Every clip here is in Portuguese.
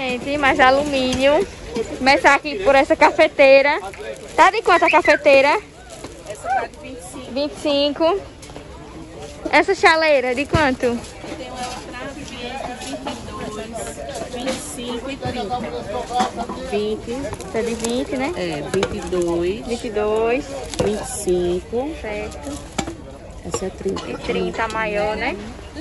gente, mais alumínio. Começar aqui por essa cafeteira. Tá de quanto a cafeteira? Essa tá de 25. 25. Essa chaleira, de quanto? Tem uma outra 22, 25 e 30. 20. Essa é de 20, né? É, 22. 22. 25. Certo. Essa é 30. E 30 a maior, né?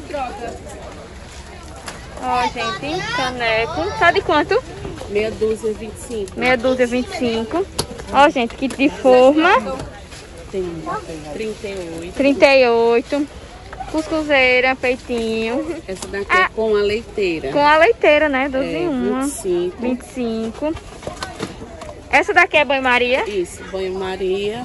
Ó, gente, caneco. Tá de quanto? Meia dúzia, 25. Meia dúzia, 25. Ó, gente, kit de forma. Tem 38. 38. Cuscuzeira, peitinho. Essa daqui é com a leiteira. Com a leiteira, né? 12 em 1. 25. 25. Essa daqui é banho-maria? Isso, banho-maria.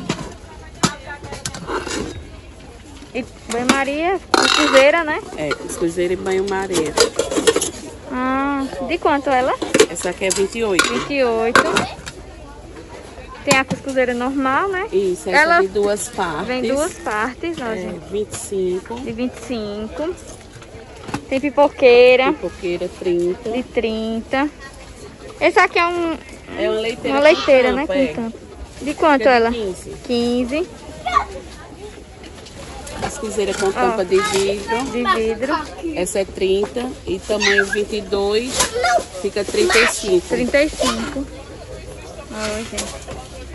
E banho-maria, cuscuzeira, né? É, cuscuzeira e banho-maria. Ah, de quanto ela? Essa aqui é 28. 28. Tem a cuscuzeira normal, né? Isso, essa ela de duas partes. Vem duas partes, ó, gente. 25. De 25. Tem pipoqueira. Pipoqueira, 30. De 30. Esse aqui é É uma leiteira. uma leiteira, com né? tampa, Com tampa. De quanto Fica de ela? 15. 15. Cuscuzeira com tampa de vidro. De vidro. Essa é 30. E tamanho 22. Fica 35. 35. Ó, gente.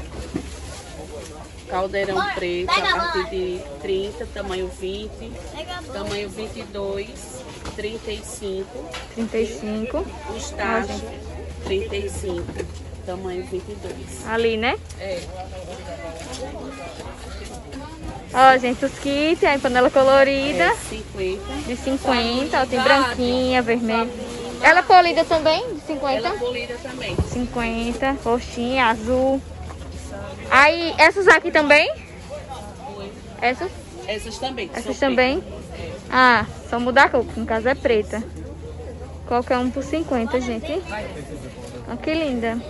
Caldeirão preto a partir de 30. Tamanho 20. Tamanho 22. 35. 35. Os tachos 35. Tamanho 22. Ali, né? É. Ó, gente, os kits, a panela colorida. É 50. De 50. Ó, tem branquinha, vermelha. Ela é polida também? De 50? Ela é polida também. 50. Roxinha, azul. Aí, essas aqui também? Essas? Essas também. Essas são também? Ah, só mudar a cor, que no caso é preta. Qualquer um por 50, gente. Olha que linda.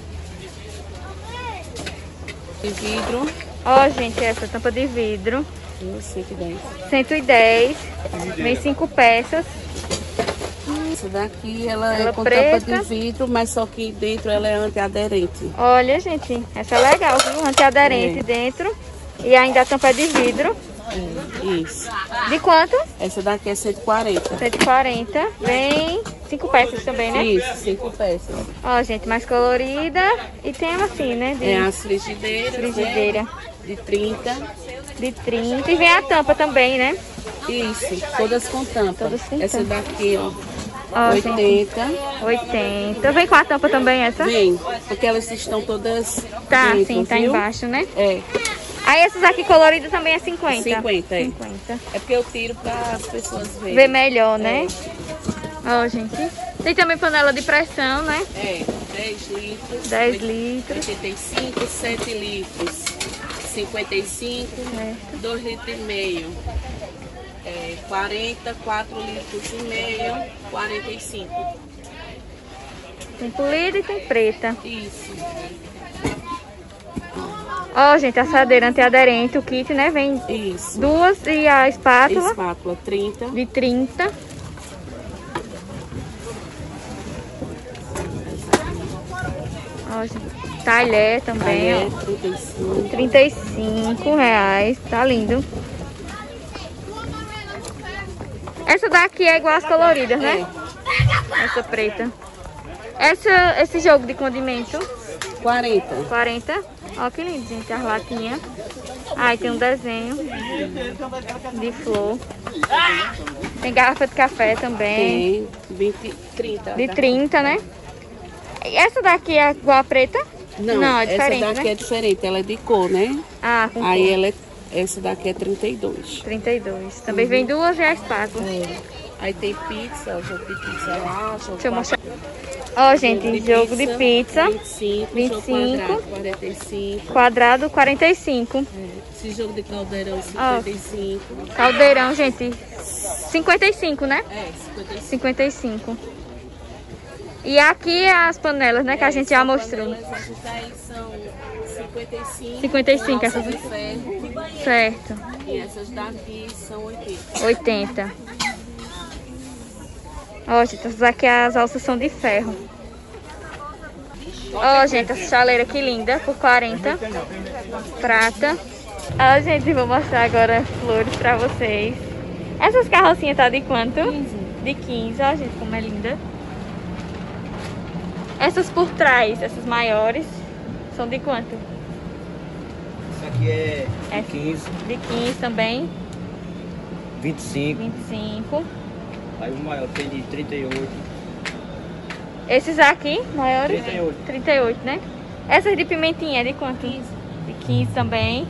de vidro. Ó, gente, essa tampa de vidro. 110. 110. Vem 5 peças. Essa daqui ela é com preta. tampa de vidro, mas só que dentro ela é antiaderente. Olha, gente, essa é legal, viu? Antiaderente dentro. E ainda a tampa é de vidro. Isso. De quanto? Essa daqui é 140. 140. Vem 5 peças também, né? Isso, 5 peças. Ó, gente, mais colorida. E tem assim, né? De É as frigideiras. frigideira. Né? De 30. De 30. E vem a tampa também, né? Isso, todas com tampa. Todas com essa tampa. daqui, ó. Ó, 80. gente, 80. Vem com a tampa também essa? Vem, porque elas estão todas Tá, dentro, sim, tá viu? embaixo, né? É, Aí essas aqui coloridas também é 50. 50, é. 50. É porque eu tiro para as pessoas verem. Ver melhor, né? Ó, gente. Tem também panela de pressão, né? É, 10 litros. 10 litros. 85, 7 litros. 55, Certo. 2 litros e meio. 40, 4 litros e meio, 45. Tem polida e tem preta. Isso. Ó, gente, assadeira antiaderente, o kit, né? Vem Isso. duas e a espátula Espátula 30. de 30. Ó, gente, talher também, Talher, ó. 35. 35 reais, tá lindo. Essa daqui é igual as coloridas, né? Essa preta. Esse jogo de condimento, 40. 40. Ó, que lindo, gente, as latinhas. Aí tem um desenho de flor. Tem garrafa de café também. Tem 20, 30. De 30, né? E essa daqui é igual a preta? Não, é diferente, essa daqui né? é diferente, ela é de cor, né? Ah, com Aí cor. ela é, essa daqui é 32. 32. Também vem duas e a espátula. Aí tem pizza, o jogo de pizza lá, jogo Deixa eu mostrar. Ó, gente, jogo de pizza. 25, 25. jogo quadrado, 45. Quadrado, 45. Esse jogo de caldeirão, 55. Caldeirão, gente, 55, né? É, 55. 55. E aqui é as panelas, né, que a gente já mostrou. Essas daí são 55. 55, com alça essas- de ferro. Certo. E essas daqui são 80. 80. Ó, gente, essas aqui as alças são de ferro. Ó, gente, essa chaleira que linda, por 40. Prata. Ó, gente, vou mostrar agora flores pra vocês. Essas carrocinhas tá de quanto? 15. De 15, ó, gente, como é linda. Essas por trás, essas maiores, são de quanto? Isso aqui é de 15. De 15 também. 25. 25. Aí o maior tem de 38. Esses aqui, maiores? 38. 38, né? Essas de pimentinha, de quanto? 15. De 15 também.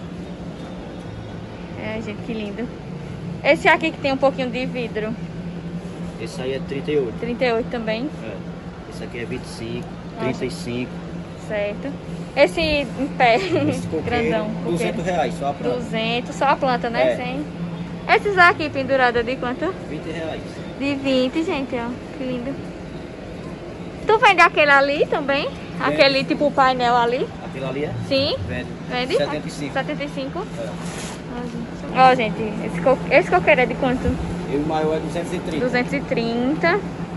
É, gente, que lindo. Esse aqui que tem um pouquinho de vidro. Esse aí é 38. 38 também. É. Esse aqui é 25, 35. Certo. Esse em pé, Esse coqueiro, grandão. R$200 só a planta. 200, só a planta, né? É. 100. Esses aqui pendurados de quanto? R$20. De 20, gente, ó. Que lindo. Tu vende aquele ali também? Aquele tipo painel ali? Aquilo ali é? Sim. Vende. Vende? 75. 75. É. Ó, gente, esse coqueiro é de quanto? E o maior é 230. 230.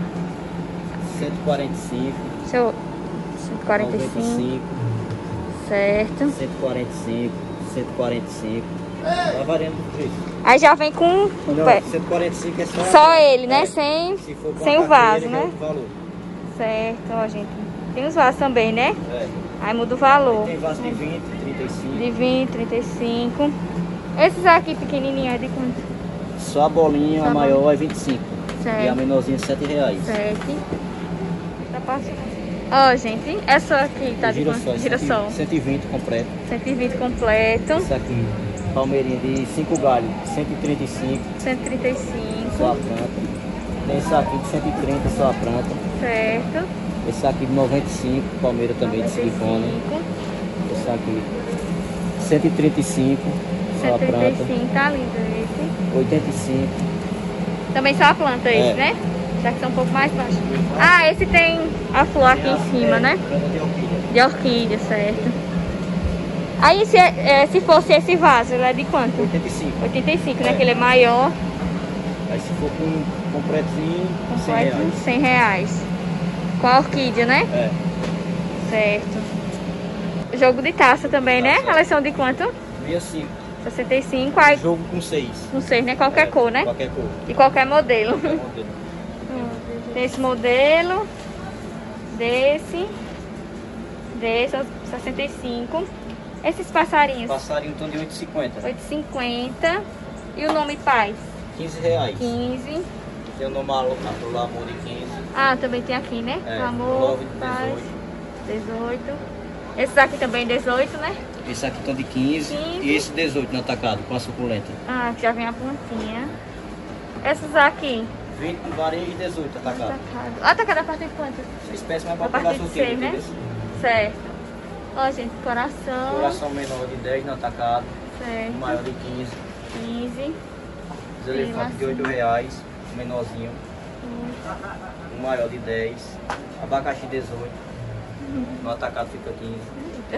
145. Deixa eu... 145. 95. Certo. 145. 145. Tá variando o preço. Aí já vem com o Não, pé. 145 é Só ele, né? É. Sem, Se for com sem a o vaso, carteira, né? é outro valor. Certo, ó, gente. Tem os vasos também, né? É. Aí muda o valor. Tem vaso de 20, 35. De 20, 35. Esses aqui pequenininhos é de quanto? Só a bolinha, Só a a maior é 25. Certo. E a menorzinha R$7. 7. Tá passando. Ó, gente, essa aqui tá de quanto? Girassol. Girassol. 120 completo. 120 completo. Isso aqui, palmeirinha de 5 galhos, 135. 135. Só a planta. Tem esse aqui de 130, só a planta. Certo. Esse aqui de 95, palmeira também de silicone. 95. Esse aqui, 135, só a planta. 135, tá lindo esse. 85. Também só a planta esse, É. né? Já que são um pouco mais baixos. Ah, esse tem a flor aqui em cima, né? Planta de orquídea. De orquídea, certo. Aí se fosse esse vaso, ele é de quanto? 85. 85, né? É. Que ele é maior. Aí se for com completinho, Completo, R$100. R$100. Com a orquídea, né? É. Certo. Jogo de taça também, né? Taça. Elas são de quanto? 65. 65, aí Jogo com 6. não sei, né? Qualquer cor, né? Qualquer cor. E qualquer modelo. Qualquer modelo. Tem esse modelo, desse, 65. Esses passarinhos, Passarinho estão de 8,50. 8,50. E o nome Paz, R$15. 15. Tem o nome Amor de 15. Ah, também tem aqui, né? É, Amor, Love de Paz, 18. Esses aqui também 18, né? Esse aqui estão de 15 15. e esse 18 no atacado, com a suculenta. Ah, que já vem a plantinha. Essas aqui, 20 no varejo e 18 atacado. atacado. Atacado a partir de quanto? Essa espécie mais A para partir pegar de solteiro, 6, né? entendeu? Certo. Ó, gente, coração. Coração menor de 10 no atacado, Certo. o maior de 15. 15. Os elefantes de R$8, menorzinho. O maior de 10. Abacaxi 18. No atacado fica 15.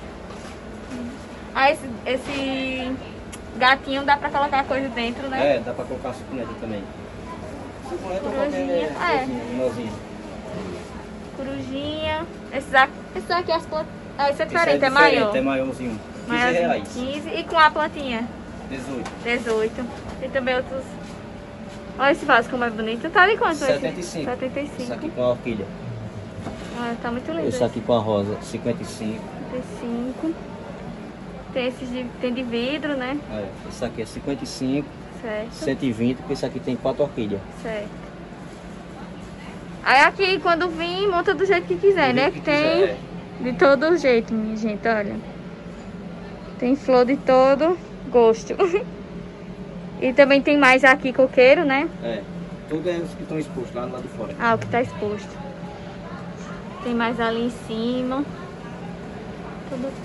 Ah, esse gatinho dá pra colocar coisa dentro, né? É, dá pra colocar suculenta também. Suculenta ou Corujinha, qualquer é. coisinha, menorzinha. Corujinha. Esses aqui as plantas. Ah, esse é Esse diferente, é maior. É maiorzinho. Maiorzinho, R$15. 15. E com a plantinha? 18. 18. Tem também outros. Olha esse vaso como é bonito. Tá ali quanto? 75. 75. Esse aqui com a orquídea. Ah, tá muito lindo. Esse aqui com a rosa, 55. 55. Tem esses tem de vidro, né? É, esse aqui é 55, Certo. 120, porque esse aqui tem 4 orquídeas. Certo. Aí aqui, quando vir, monta do jeito que quiser, Do né? jeito Que que tem quiser, de todo jeito, minha gente, olha. Tem flor de todo gosto. E também tem mais aqui, coqueiro, né? É, tudo é os que estão expostos lá do lado de fora. Ah, o que tá exposto. Tem mais ali em cima. Tudo.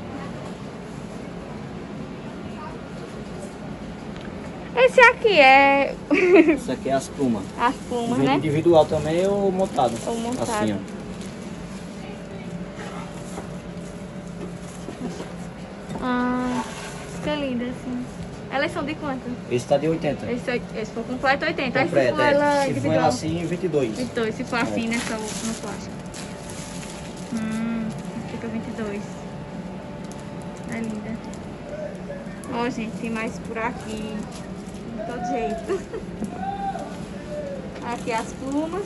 Esse aqui é Isso aqui é as plumas. as plumas, Vende né? individual também ou montado? Ou montado. Assim, ó. Ah, que linda, assim. Elas são de quanto? Esse tá de 80. Esse for completo, 80. Aí se Completo, for ela Se for individual, ela assim, 22. 22. Se for assim, né? Só no plástico. fica 22. É linda. Ó, gente, tem mais por aqui. De todo jeito. Aqui as plumas.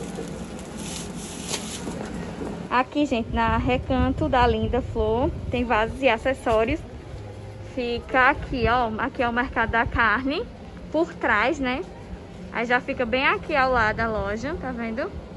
Aqui, gente, na Recanto da Linda Flor, tem vasos e acessórios. Fica aqui, ó. Aqui é o mercado da carne. Por trás, né? Aí já fica bem aqui ao lado da loja, tá vendo?